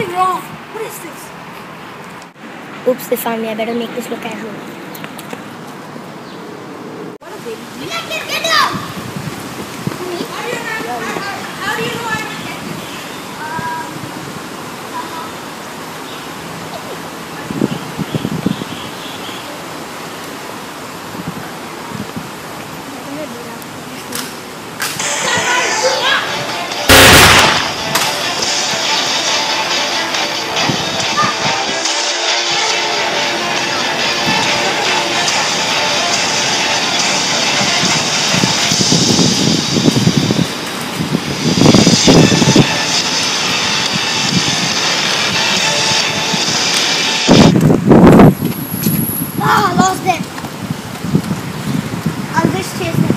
something wrong. What is this? Oops, they found me. I better make this look casual. What a baby. Get down! How do you know I'm detective? Ah, lost them. I'll just chase them.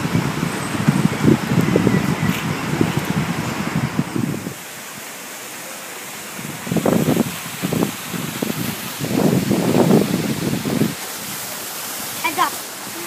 Heads up.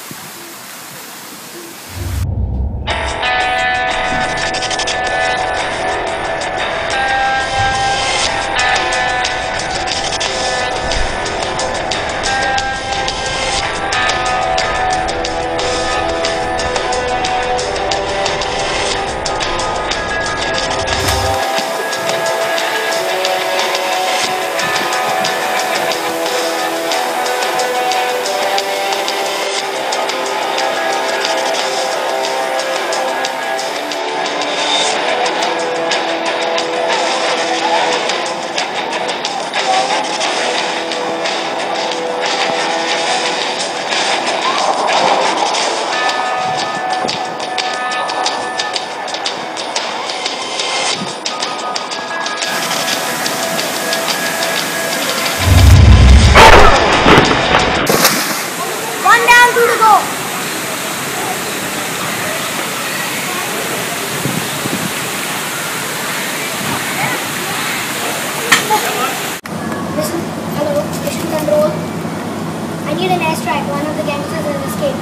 Hello, mission control. I need an airstrike. One of the gangsters has escaped.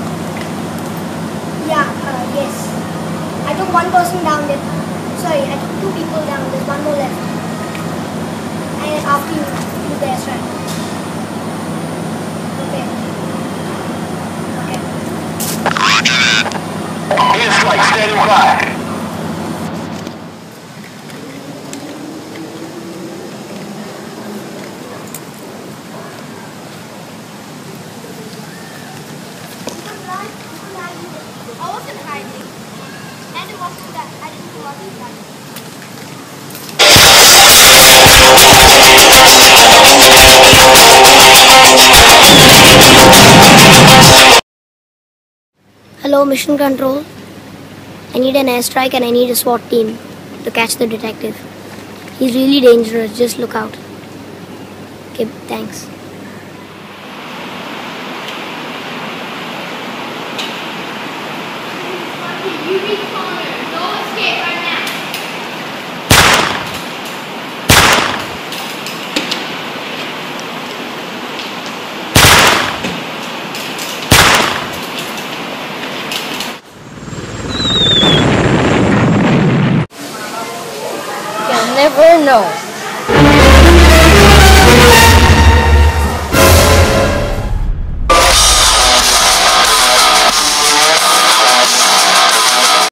Yeah, yes. I took one person down there. Sorry, I took 2 people down. There's one more left. And after you do the airstrike. Okay. Okay. Airstrike standing by. I wasn't hiding. And it wasn't that. I didn't know what to hide. Hello, mission control. I need an airstrike and I need a SWAT team to catch the detective. He's really dangerous. Just look out. Okay, thanks. You read the corner. Don't escape right now. You'll never know.